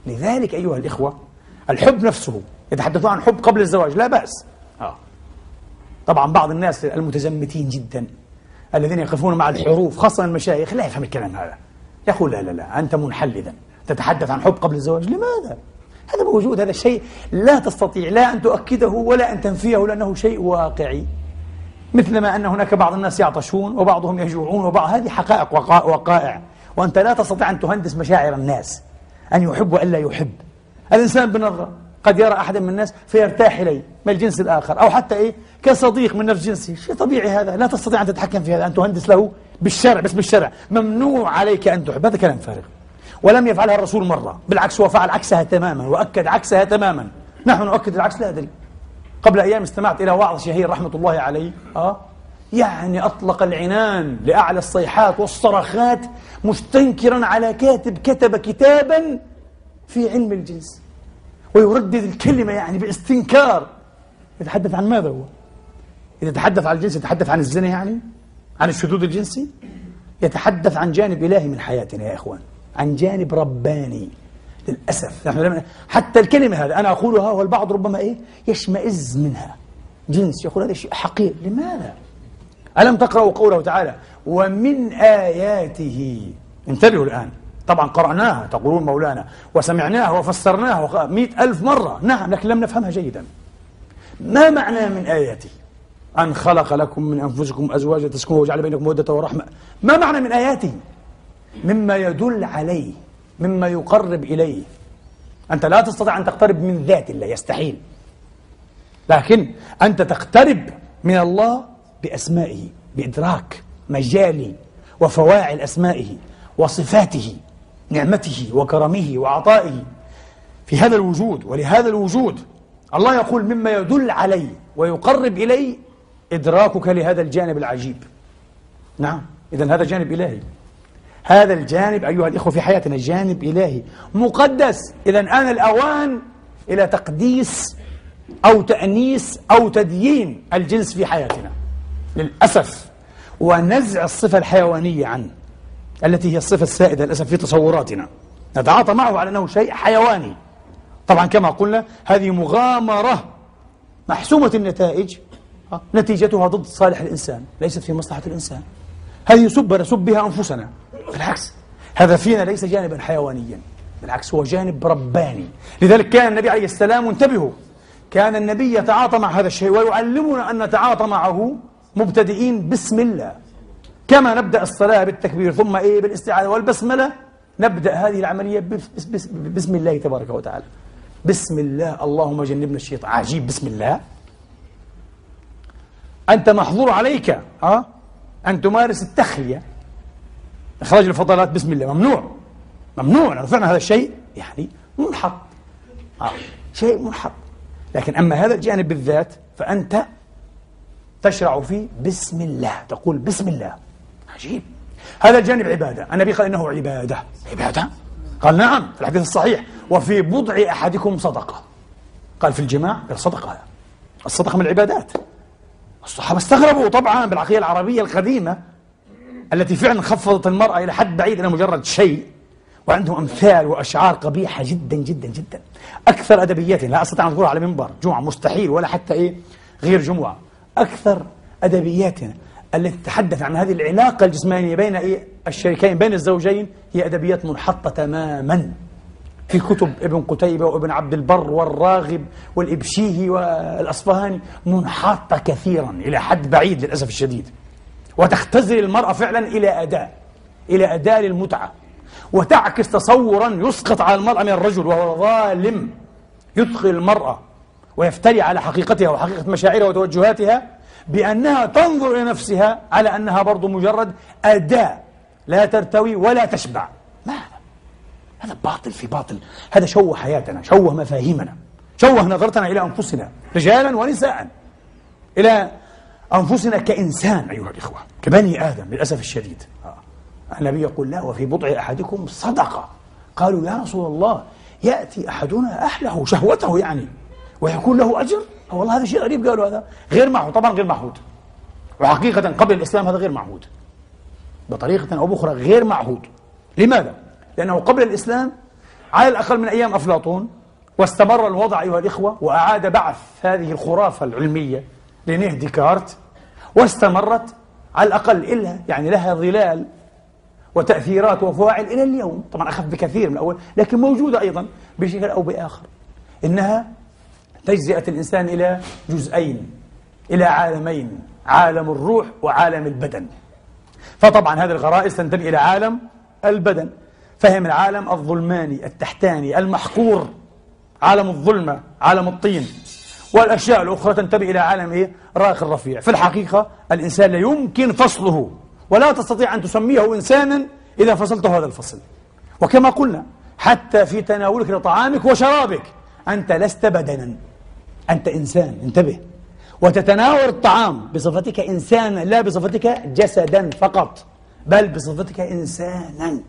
لذلك أيها الإخوة الحب نفسه، يتحدثون عن حب قبل الزواج لا بأس. طبعا بعض الناس المتزمتين جدا الذين يقفون مع الحروف خاصة المشايخ لا يفهم الكلام هذا، يقول لا لا لا أنت منحل إذن تتحدث عن حب قبل الزواج. لماذا؟ هذا موجود، هذا الشيء لا تستطيع لا أن تؤكده ولا أن تنفيه لأنه شيء واقعي، مثلما أن هناك بعض الناس يعطشون وبعضهم يجوعون وبعض، هذه حقائق وقائع، وأنت لا تستطيع أن تهندس مشاعر الناس أن يحب وألا يحب. الإنسان بنظرة قد يرى أحدا من الناس فيرتاح إليه من الجنس الآخر، أو حتى كصديق من نفس جنسه، شيء طبيعي هذا، لا تستطيع أن تتحكم في هذا، أن تهندس له بالشرع باسم الشرع، ممنوع عليك أن تحب، هذا كلام فارغ. ولم يفعلها الرسول مرة، بالعكس هو فعل عكسها تماما وأكد عكسها تماما. نحن نؤكد العكس لا أدري. قبل أيام استمعت إلى وعظ شهير رحمة الله عليه يعني أطلق العنان لأعلى الصيحات والصرخات مستنكرا على كاتب كتب كتابا في علم الجنس ويردد الكلمة يعني باستنكار. يتحدث عن ماذا هو؟ إذا تحدث عن الجنس يتحدث عن الزنا، يعني عن الشذوذ الجنسي، يتحدث عن جانب إلهي من حياتنا يا إخوان، عن جانب رباني. للأسف نحن حتى الكلمة هذا أنا أقولها والبعض ربما يشمئز منها، جنس، يقول هذا شيء حقير. لماذا؟ ألم تقرأوا قوله تعالى ومن آياته؟ انتبهوا الآن، طبعا قرأناها تقولون مولانا وسمعناها وفسرناها 100,000 مرة، نعم، لكن لم نفهمها جيدا. ما معنى من آياته؟ أن خلق لكم من أنفسكم أزواجا تسكنوا وجعل بينكم مودة ورحمة. ما معنى من آياته؟ مما يدل عليه، مما يقرب إليه. أنت لا تستطيع أن تقترب من ذات الله، يستحيل، لكن أنت تقترب من الله بأسمائه، بإدراك مجالي وفواعل أسمائه وصفاته، نعمته وكرمه وعطائه في هذا الوجود. ولهذا الوجود الله يقول مما يدل عليه ويقرب إليه إدراكك لهذا الجانب العجيب. نعم، إذن هذا جانب إلهي، هذا الجانب أيها الإخوة في حياتنا جانب إلهي مقدس. إذن آن الأوان إلى تقديس أو تأنيس أو تديين الجنس في حياتنا للأسف، ونزع الصفة الحيوانية عنه التي هي الصفة السائدة للأسف في تصوراتنا، نتعاطى معه على أنه شيء حيواني. طبعا كما قلنا هذه مغامرة محسومة النتائج، نتيجتها ضد صالح الإنسان، ليست في مصلحة الإنسان. هذه سبة نسب بها أنفسنا، بالعكس هذا فينا ليس جانبا حيوانيا، بالعكس هو جانب رباني. لذلك كان النبي عليه السلام، انتبهوا، كان النبي يتعاطى مع هذا الشيء ويعلمنا أن نتعاطى معه مبتدئين بسم الله، كما نبدأ الصلاة بالتكبير ثم بالاستعاذة والبسملة، نبدأ هذه العملية بسم الله تبارك وتعالى. بسم الله، اللهم جنبنا الشيطان. عجيب، بسم الله. أنت محظور عليك أن تمارس التخلية، إخراج الفضلات، بسم الله، ممنوع، ممنوع، لأنه فعلا هذا الشيء يعني منحط، شيء منحط. لكن أما هذا الجانب بالذات فأنت تشرع فيه بسم الله، تقول بسم الله. عجيب، هذا الجانب عبادة. النبي قال إنه عبادة. عبادة؟ قال نعم في الحديث الصحيح وفي بضع أحدكم صدقة. قال في الجماع الصدقة، الصدقة من العبادات. الصحابة استغربوا طبعا بالعقلية العربية القديمة التي فعلا خفضت المرأة إلى حد بعيد إلى مجرد شيء، وعندهم أمثال وأشعار قبيحة جدا جدا جدا. أكثر أدبياتنا، لا أستطيع أن أذكرها على منبر جمعة، مستحيل، ولا حتى غير جمعة. أكثر أدبياتنا التي تتحدث عن هذه العلاقة الجسمانية بين الشريكين، بين الزوجين، هي أدبيات منحطة تماما في كتب ابن قتيبة وابن عبد البر والراغب والإبشيهي والأصفهاني، منحطة كثيرا إلى حد بعيد للأسف الشديد، وتختزل المرأة فعلا إلى أداة للمتعة، وتعكس تصورا يسقط على المرأة من الرجل، وهو ظالم يدخل المرأة ويفتري على حقيقتها وحقيقة مشاعرها وتوجهاتها بأنها تنظر إلى نفسها على أنها برضو مجرد أداة لا ترتوي ولا تشبع. ماذا؟ هذا باطل في باطل، هذا شوه حياتنا، شوه مفاهيمنا، شوه نظرتنا إلى أنفسنا رجالا ونساء، إلى أنفسنا كإنسان أيها الإخوة، كبني آدم للأسف الشديد. النبي يقول لا وفي بضع أحدكم صدقة. قالوا يا رسول الله يأتي أحدنا أهله شهوته يعني ويكون له أجر؟ والله هذا شيء غريب. قالوا هذا غير معهود، طبعا غير معهود، وحقيقة قبل الإسلام هذا غير معهود بطريقة أو بأخرى، غير معهود. لماذا؟ لأنه قبل الإسلام على الأقل من أيام أفلاطون، واستمر الوضع أيها الإخوة، وأعاد بعث هذه الخرافة العلمية لرينيه ديكارت، واستمرت على الأقل إلا يعني لها ظلال وتأثيرات وفواعل إلى اليوم، طبعا أخف بكثير من الأول لكن موجودة أيضا بشكل أو بآخر. إنها تجزئة الإنسان إلى جزئين، إلى عالمين، عالم الروح وعالم البدن. فطبعا هذه الغرائز تنتمي إلى عالم البدن، فهم العالم الظلماني التحتاني المحقور، عالم الظلمة، عالم الطين، والأشياء الأخرى تنتمي إلى عالم إيه؟ راقي الرفيع. في الحقيقة الإنسان لا يمكن فصله، ولا تستطيع أن تسميه إنسانا إذا فصلته هذا الفصل. وكما قلنا حتى في تناولك لطعامك وشرابك أنت لست بدنا، أنت إنسان، انتبه، وتتناول الطعام بصفتك إنسانا لا بصفتك جسدا فقط، بل بصفتك إنسانا.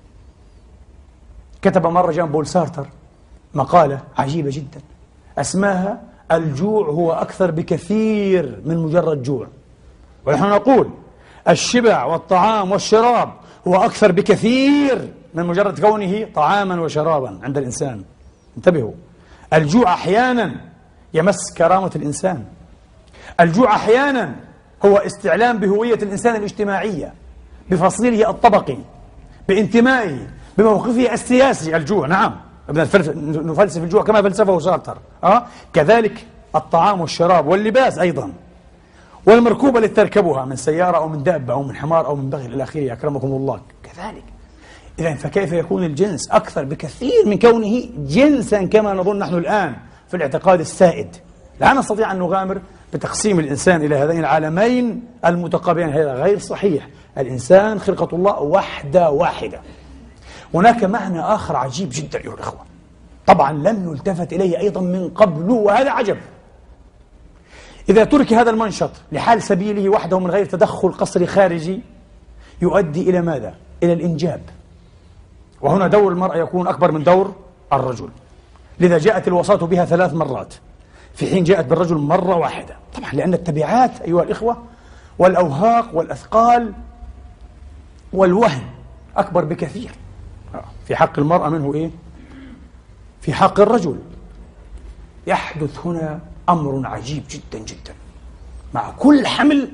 كتب مرة جان بول سارتر مقالة عجيبة جدا أسماها الجوع هو أكثر بكثير من مجرد جوع، ونحن نقول الشبع والطعام والشراب هو أكثر بكثير من مجرد كونه طعاما وشرابا عند الإنسان. انتبهوا، الجوع أحيانا يمس كرامة الإنسان، الجوع أحيانا هو استعلام بهوية الإنسان الاجتماعية، بفصيله الطبقي، بانتمائه، بموقفه السياسي. الجوع نعم نفلسف الجوع كما فلسفه سارتر. كذلك الطعام والشراب واللباس أيضا، والمركوبة التي تركبها من سيارة أو من دابة أو من حمار أو من بغل إلى آخره أكرمكم الله كذلك. إذن فكيف يكون الجنس أكثر بكثير من كونه جنسا كما نظن نحن الآن في الاعتقاد السائد؟ لا نستطيع أن نغامر بتقسيم الإنسان إلى هذين العالمين المتقابلين، هذا غير صحيح. الإنسان خلقة الله وحدة واحدة. هناك معنى آخر عجيب جدا أيها الأخوة، طبعا لم يلتفت إليه أيضا من قبل، وهذا عجب. إذا ترك هذا المنشط لحال سبيله وحده من غير تدخل قصري خارجي يؤدي إلى ماذا؟ إلى الإنجاب. وهنا دور المرأة يكون أكبر من دور الرجل، لذا جاءت الوصاة بها 3 مرات في حين جاءت بالرجل مرة واحدة، طبعا لأن التبعات أيها الإخوة والأوهاق والأثقال والوهن أكبر بكثير في حق المرأة منه إيه؟ في حق الرجل. يحدث هنا أمر عجيب جدا جدا، مع كل حمل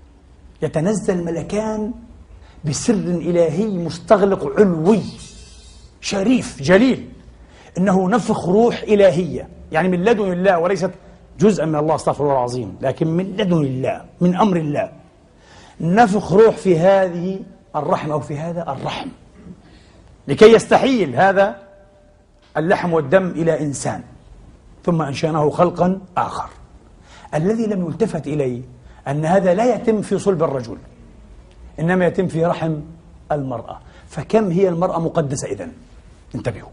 يتنزل ملكان بسر إلهي مستغلق علوي شريف جليل، إنه نفخ روح إلهية، يعني من لدن الله وليست جزءا من الله، استغفر الله العظيم، لكن من لدن الله، من أمر الله، نفخ روح في هذه الرحم أو في هذا الرحم لكي يستحيل هذا اللحم والدم إلى إنسان، ثم أنشأناه خلقا آخر. الذي لم يلتفت إليه أن هذا لا يتم في صلب الرجل، إنما يتم في رحم المرأة. فكم هي المرأة مقدسة إذن؟ انتبهوا،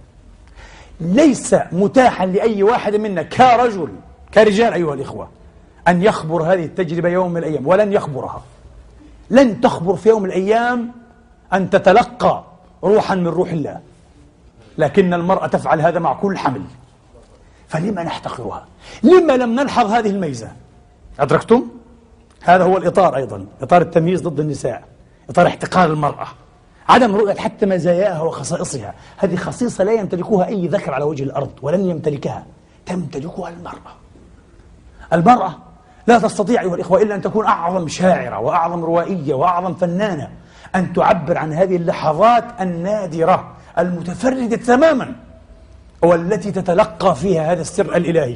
ليس متاحا لأي واحد منا كرجل كرجال أيها الإخوة أن يخبر هذه التجربة يوم من الأيام، ولن يخبرها، لن تخبر في يوم من الأيام أن تتلقى روحا من روح الله، لكن المرأة تفعل هذا مع كل حمل. فلما نحتقرها؟ لما لم نلحظ هذه الميزة؟ أدركتم؟ هذا هو الإطار أيضا، إطار التمييز ضد النساء، إطار احتقار المرأة، عدم رؤية حتى مزاياها وخصائصها. هذه خصيصة لا يمتلكها أي ذكر على وجه الأرض، ولن يمتلكها، تمتلكها المرأة. المرأة لا تستطيع أيها الإخوة إلا أن تكون أعظم شاعرة وأعظم روائية وأعظم فنانة، أن تعبر عن هذه اللحظات النادرة المتفردة تماما، والتي تتلقى فيها هذا السر الإلهي.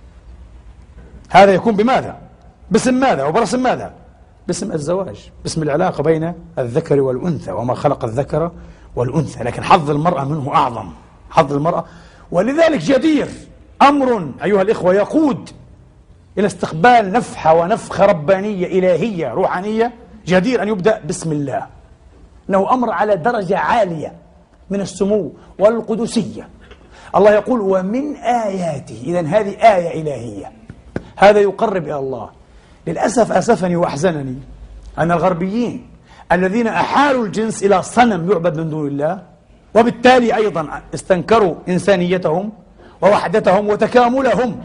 هذا يكون بماذا؟ باسم ماذا وبرسم ماذا؟ باسم الزواج، باسم العلاقة بين الذكر والأنثى، وما خلق الذكر والأنثى. لكن حظ المرأة منه أعظم، حظ المرأة، ولذلك جدير أمر أيها الإخوة يقود إلى استقبال نفحة ونفخة ربانية إلهية روحانية، جدير أن يبدأ بسم الله، إنه أمر على درجة عالية من السمو والقدسية. الله يقول ومن آياته، إذن هذه آية إلهية، هذا يقرب إلى الله. للأسف أسفني وأحزنني أن الغربيين الذين أحالوا الجنس إلى صنم يعبد من دون الله، وبالتالي أيضا استنكروا إنسانيتهم ووحدتهم وتكاملهم،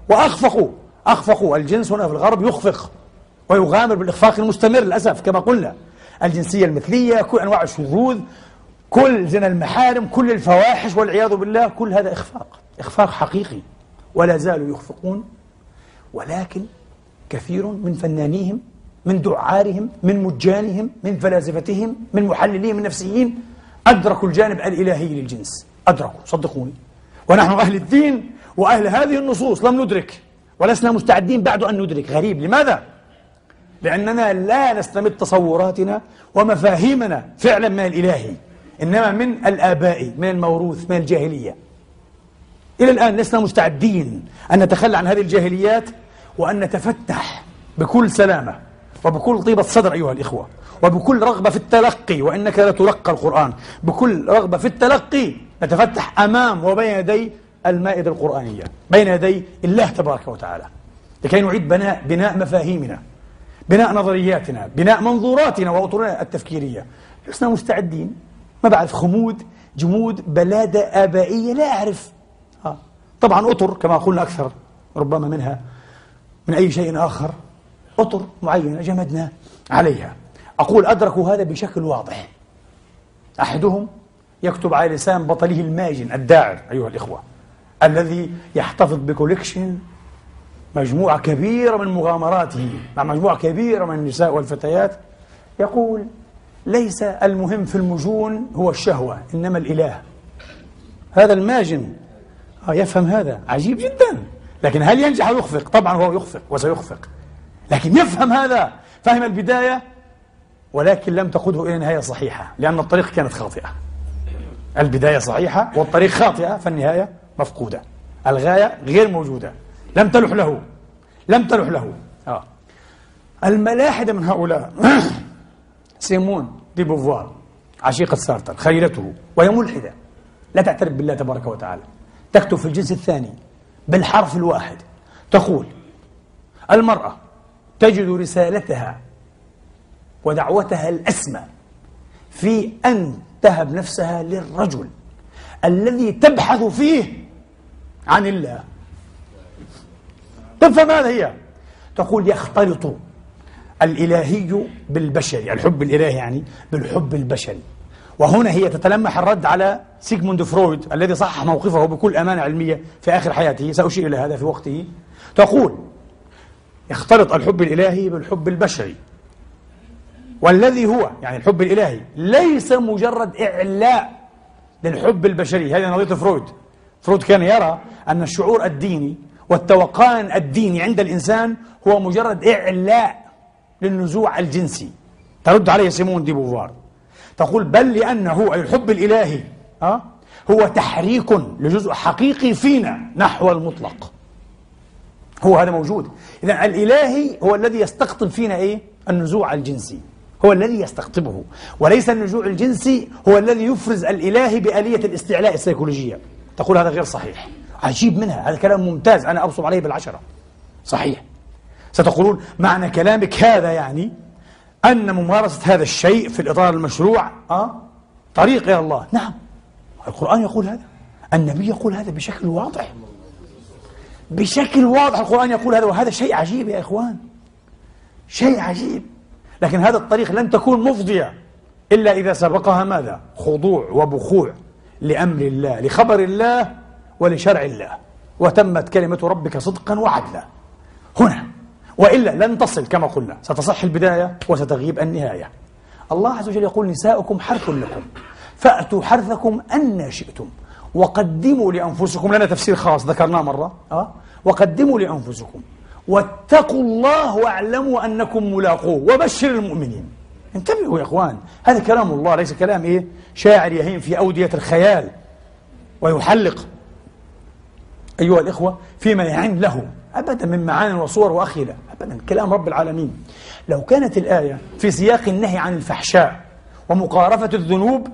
وأخفقوا الجنس هنا في الغرب يخفق ويغامر بالإخفاق المستمر للأسف، كما قلنا الجنسية المثلية، كل أنواع الشذوذ، كل زنا المحارم، كل الفواحش والعياذ بالله، كل هذا إخفاق حقيقي، ولا زالوا يخفقون. ولكن كثير من فنانيهم، من دعارهم، من مجانهم، من فلاسفتهم، من محلليهم النفسيين أدركوا الجانب الإلهي للجنس، أدركوا، صدقوني. ونحن أهل الدين وأهل هذه النصوص لم ندرك، ولسنا مستعدين بعد أن ندرك. غريب. لماذا؟ لأننا لا نستمد تصوراتنا ومفاهيمنا فعلا من الإلهي، إنما من الآباء، من الموروث، من الجاهلية. إلى الآن لسنا مستعدين أن نتخلى عن هذه الجاهليات وأن نتفتح بكل سلامة وبكل طيبة صدر أيها الإخوة، وبكل رغبة في التلقي، وإنك لتلقى القرآن، بكل رغبة في التلقي نتفتح أمام وبين يدي المائدة القرآنية، بين يدي الله تبارك وتعالى، لكي نعيد بناء مفاهيمنا، بناء نظرياتنا، بناء منظوراتنا وأطرنا التفكيرية. لسنا مستعدين. ما بعرف، خمود، جمود، بلادة آبائية، لا أعرف. طبعا أطر كما قلنا أكثر ربما منها من أي شيء آخر، أطر معينة جمدنا عليها. أقول أدركوا هذا بشكل واضح. أحدهم يكتب على لسان بطله الماجن الداعر أيها الإخوة، الذي يحتفظ بكوليكشن، مجموعة كبيرة من مغامراته مع مجموعة كبيرة من النساء والفتيات، يقول ليس المهم في المجون هو الشهوة إنما الإله. هذا الماجن يفهم هذا، عجيب جدا. لكن هل ينجح يخفق؟ طبعا هو يخفق وسيخفق، لكن يفهم هذا، فهم البداية ولكن لم تقوده إلى نهاية صحيحة، لأن الطريق كانت خاطئة. البداية صحيحة والطريق خاطئة، فالنهاية مفقودة، الغاية غير موجودة، لم تلح له. الملاحدة من هؤلاء سيمون دي بوفوار عشيقة سارتر خليلته، وهي ملحدة لا تعترف بالله تبارك وتعالى، تكتب في الجنس الثاني بالحرف الواحد، تقول المرأة تجد رسالتها ودعوتها الأسمى في أن تهب نفسها للرجل الذي تبحث فيه عن الله. تفهم هذا؟ هي تقول يختلط الإلهي بالبشري، الحب الإلهي يعني بالحب البشري. وهنا هي تتلمح الرد على سيغموند فرويد الذي صحح موقفه بكل أمانة علمية في آخر حياته، سأشير إلى هذا في وقته. تقول يختلط الحب الإلهي بالحب البشري، والذي هو يعني الحب الإلهي ليس مجرد إعلاء للحب البشري. هذه نظرية فرويد. فرويد كان يرى أن الشعور الديني والتوقان الديني عند الإنسان هو مجرد إعلاء للنزوع الجنسي. ترد عليه سيمون دي بوفوار، تقول بل لأنه أي الحب الإلهي هو تحريك لجزء حقيقي فينا نحو المطلق. هو هذا موجود. إذن الإلهي هو الذي يستقطب فينا النزوع الجنسي، هو الذي يستقطبه، وليس النزوع الجنسي هو الذي يفرز الإلهي بآلية الاستعلاء السيكولوجية. تقول هذا غير صحيح. عجيب منها، هذا كلام ممتاز، أنا أبصم عليه بالعشرة. صحيح. ستقولون معنى كلامك هذا يعني أن ممارسة هذا الشيء في الإطار المشروع طريق إلى الله. نعم، القرآن يقول هذا، النبي يقول هذا بشكل واضح، بشكل واضح. القرآن يقول هذا، وهذا شيء عجيب يا إخوان، شيء عجيب. لكن هذا الطريق لن تكون مفضية إلا إذا سبقها ماذا؟ خضوع وبخوع لأمر الله، لخبر الله ولشرع الله، وتمت كلمة ربك صدقا وعدلا هنا، وإلا لن تصل كما قلنا، ستصح البداية وستغيب النهاية. الله عز وجل يقول نساؤكم حرث لكم فأتوا حرثكم أن شئتم وقدموا لأنفسكم. لنا تفسير خاص ذكرناه مرة، وقدموا لأنفسكم واتقوا الله واعلموا أنكم ملاقوه وبشر المؤمنين. انتبهوا يا إخوان، هذا كلام الله، ليس كلام شاعر يهيم في أودية الخيال ويحلق أيها الإخوة فيما يعن له أبدا من معاني وصور وأخيلة، أبدا كلام رب العالمين. لو كانت الآية في سياق النهي عن الفحشاء ومقارفة الذنوب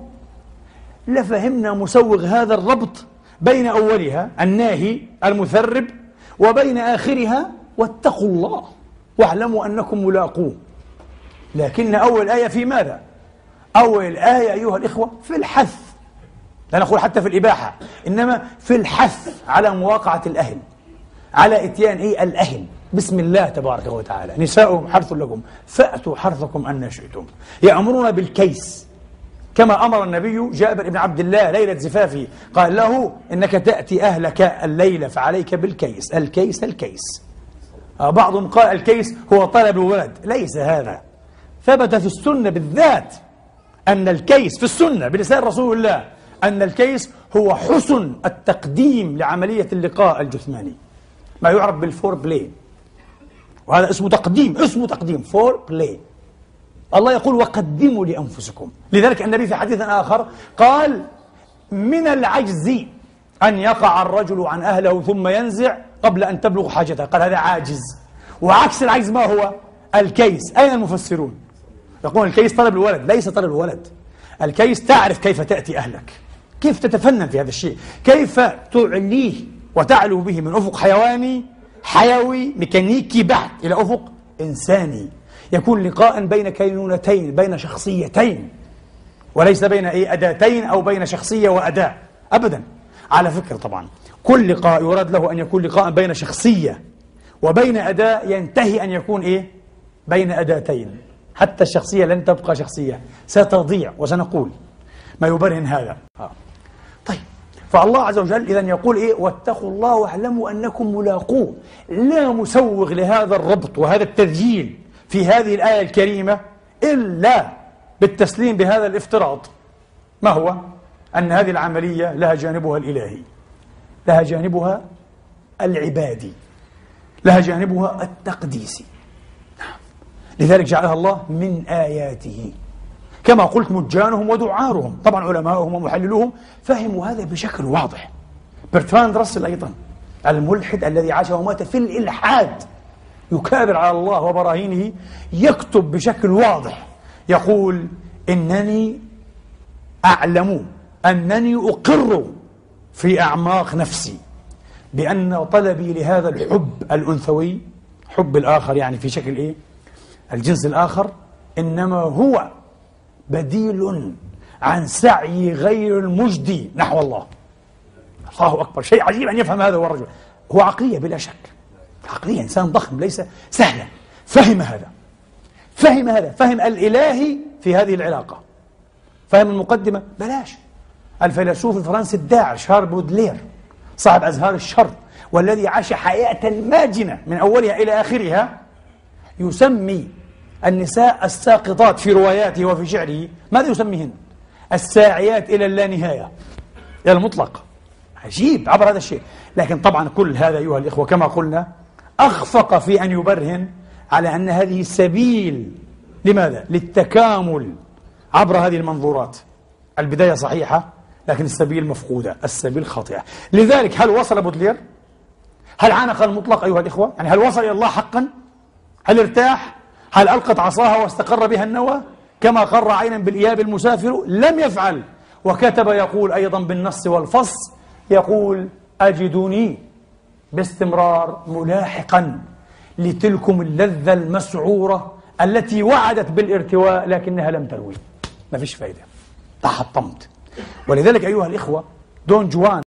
لفهمنا مسوغ هذا الربط بين أولها الناهي المثرب وبين آخرها واتقوا الله واعلموا أنكم ملاقوه. لكن أول آية في ماذا؟ أول آية أيها الإخوة في الحث، لا نقول حتى في الإباحة، إنما في الحث على مواقعة الأهل، على إتيان الأهل بسم الله تبارك وتعالى. نساؤهم حرث لكم فأتوا حرثكم أن شئتم. يأمرون بالكيس كما أمر النبي جابر بن عبد الله ليلة زفافه، قال له إنك تأتي أهلك الليلة فعليك بالكيس. الكيس بعضهم قال الكيس هو طلب الولد، ليس هذا. ثبت في السنة بالذات أن الكيس في السنة بلسان رسول الله أن الكيس هو حسن التقديم لعملية اللقاء الجثماني، ما يعرف بالفور بلاي، وهذا اسمه تقديم فور بلاي. الله يقول وقدموا لأنفسكم. لذلك النبي في حديث آخر قال من العجز أن يقع الرجل عن أهله ثم ينزع قبل أن تبلغ حاجته، قال هذا عاجز. وعكس العجز ما هو؟ الكيس. أين المفسرون؟ يقول الكيس طلب الولد، ليس طلب الولد. الكيس تعرف كيف تأتي أهلك، كيف تتفنن في هذا الشيء، كيف تعليه وتعلو به من أفق حيوي ميكانيكي بحت إلى أفق إنساني، يكون لقاء بين كينونتين، بين شخصيتين، وليس بين أداتين أو بين شخصية وأداة أبدا. على فكرة طبعا كل لقاء يراد له أن يكون لقاء بين شخصية وبين أداة، ينتهي أن يكون بين أداتين. حتى الشخصية لن تبقى شخصية، ستضيع، وسنقول ما يبرهن هذا. طيب، فالله عز وجل إذن يقول واتقوا الله واعلموا أنكم ملاقوه. لا مسوغ لهذا الربط وهذا التذييل في هذه الآية الكريمة إلا بالتسليم بهذا الافتراض. ما هو؟ أن هذه العملية لها جانبها الإلهي، لها جانبها العبادي، لها جانبها التقديسي. لذلك جعلها الله من آياته. كما قلت مجانهم ودعارهم، طبعا علماؤهم ومحللوهم فهموا هذا بشكل واضح. برتراند راسل أيضا الملحد الذي عاش ومات في الإلحاد يكابر على الله وبراهينه، يكتب بشكل واضح يقول إنني أعلم أنني أقر في أعماق نفسي بأن طلبي لهذا الحب الأنثوي، حب الآخر يعني في شكل الجنس الآخر، إنما هو بديل عن سعي غير المجدي نحو الله. الله أكبر، شيء عجيب أن يفهم هذا هو الرجل. هو عقلية بلا شك، عقلية، إنسان ضخم ليس سهلا. فهم فهم الإلهي في هذه العلاقة، فهم المقدمة بلاش. الفيلسوف الفرنسي الداعر شارل بودلير صاحب أزهار الشر والذي عاش حياة ماجنة من أولها إلى آخرها، يسمي النساء الساقطات في رواياته وفي شعره، ماذا يسميهن؟ الساعيات إلى اللانهاية، إلى المطلق. عجيب عبر هذا الشيء. لكن طبعا كل هذا أيها الإخوة كما قلنا أخفق في أن يبرهن على أن هذه سبيل لماذا؟ للتكامل عبر هذه المنظورات. البداية صحيحة لكن السبيل مفقودة، السبيل خاطئة. لذلك هل وصل بودلير؟ هل عانق المطلق أيها الإخوة؟ يعني هل وصل إلى الله حقا؟ هل ارتاح؟ هل ألقت عصاها واستقر بها النوى كما قر عينا بالإياب المسافر؟ لم يفعل. وكتب يقول أيضا بالنص والفص، يقول أجدني باستمرار ملاحقا لتلكم اللذة المسعورة التي وعدت بالارتواء لكنها لم تروي. ما فيش فايدة، تحطمت. ولذلك أيها الإخوة دون جوان